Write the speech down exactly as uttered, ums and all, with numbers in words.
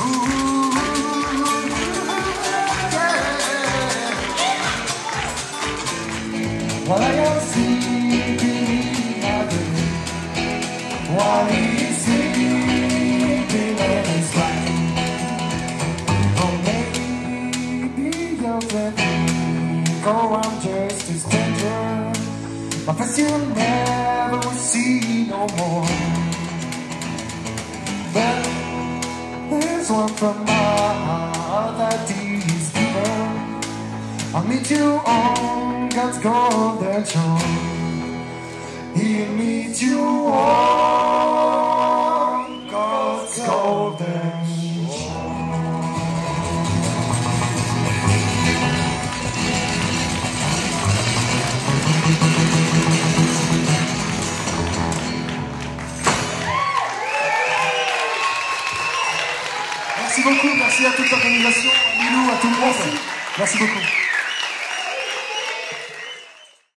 While I am sleeping at the while he's sleeping in his life. Oh, maybe your friend, oh, I'm just a stranger. My face you'll never will see no more. But there's one from my heart that is given. I'll meet you on God's golden shore. He'll meet you on God's golden shore. Merci beaucoup, merci à toute l'organisation, à Milou, à tout le monde. Merci beaucoup.